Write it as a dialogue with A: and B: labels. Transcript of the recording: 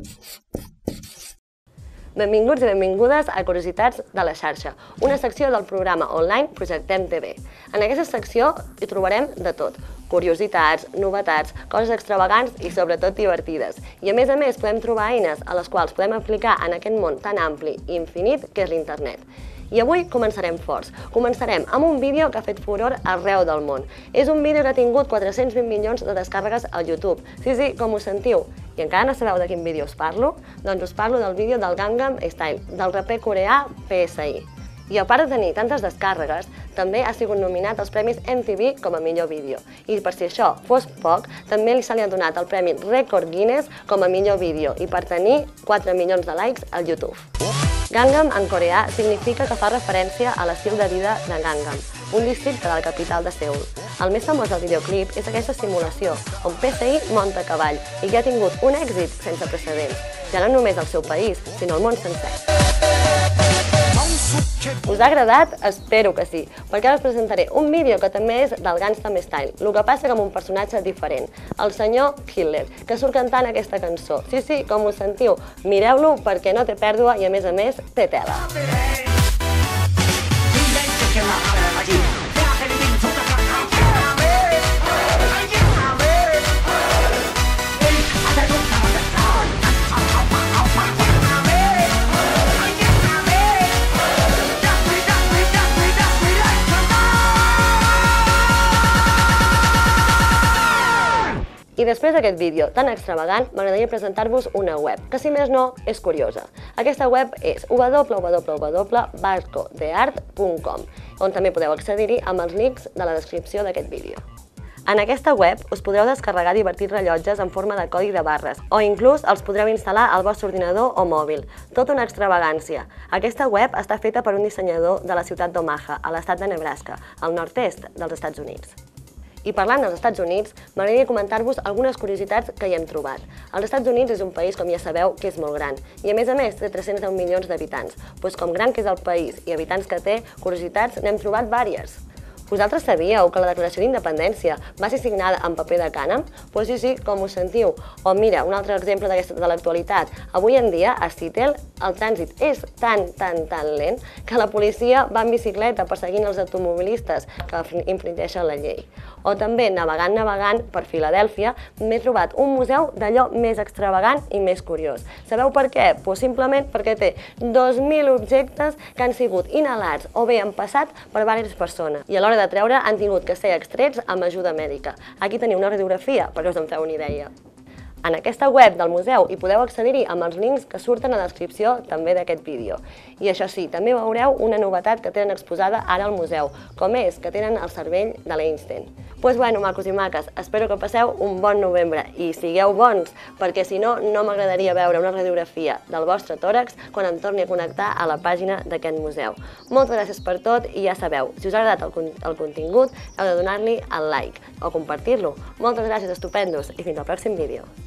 A: Benvinguts i benvingudes a Curiositats de la xarxa, una secció del programa online Projectem TV. En aquesta secció hi trobarem de tot, curiositats, novetats, coses extravagants i sobretot divertides. I a més podem trobar eines a les quals podem aplicar en aquest món tan ampli i infinit que és l'internet. I avui començarem forts. Començarem amb un vídeo que ha fet furor arreu del món. És un vídeo que ha tingut 420 milions de descàrregues al YouTube. Sí, com ho sentiu. I encara no sabeu de quin vídeo us parlo? Doncs us parlo del vídeo del Gangnam Style, del raper coreà PSI. I a part de tenir tantes descàrregues, també ha sigut nominat als Premis MTV com a millor vídeo. I per si això fos poc, també se li ha donat el Premi Record Guinness com a millor vídeo i per tenir 4 milions de likes al YouTube. Gangnam en coreà significa que fa referència a l'estil de vida de Gangnam, un districte de la capital de Seul. El més famós del videoclip és aquesta simulació, on PSI munta a cavall i que ha tingut un èxit sense precedents, ja no només al seu país, sinó al món sencer. Us ha agradat? Espero que sí, perquè ara us presentaré un vídeo que també és del Gangnam Style, el que passa que amb un personatge diferent, el senyor Hitler, que surt cantant aquesta cançó. Sí, com ho sentiu, mireu-lo perquè no té pèrdua i a més té tela. I després d'aquest vídeo tan extravagant, m'agradaria presentar-vos una web, que si més no, és curiosa. Aquesta web és www.barcodeart.com, on també podeu accedir-hi amb els links de la descripció d'aquest vídeo. En aquesta web us podreu descarregar divertits rellotges en forma de codi de barres, o inclús els podreu instal·lar al vostre ordinador o mòbil. Tota una extravagància. Aquesta web està feta per un dissenyador de la ciutat d'Omaha, a l'estat de Nebraska, al nord-est dels Estats Units. I parlant dels Estats Units, m'agradaria comentar-vos algunes curiositats que hi hem trobat. Els Estats Units és un país, com ja sabeu, que és molt gran i a més té 310 milions d'habitants. Doncs com gran que és el país i habitants que té, curiositats n'hem trobat vàries. Vosaltres sabíeu que la Declaració d'Independència va ser signada en paper de cànem? Doncs sí, com ho sentiu. O mira, un altre exemple de l'actualitat. Avui en dia, a Seattle, el trànsit és tan lent que la policia va en bicicleta perseguint els automobilistes que infringeixen la llei. O també, navegant per Filadèlfia, m'he trobat un museu d'allò més extravagant i més curiós. Sabeu per què? Doncs simplement perquè té 2.000 objectes que han sigut inhalats o bé han passat per diverses persones. I a l'hora de treure han tingut que ser extrets amb ajuda mèdica. Aquí teniu una radiografia perquè us en feu una idea. En aquesta web del museu hi podeu accedir-hi amb els links que surten a la descripció també d'aquest vídeo. I això sí, també veureu una novetat que tenen exposada ara al museu, com és que tenen el cervell de l'Einstein. Doncs bueno, macos i maques, espero que passeu un bon novembre i sigueu bons, perquè si no, no m'agradaria veure una radiografia del vostre tòrax quan em torni a connectar a la pàgina d'aquest museu. Moltes gràcies per tot i ja sabeu, si us ha agradat el contingut, heu de donar-li el like o compartir-lo. Moltes gràcies, estupendos, i fins al pròxim vídeo.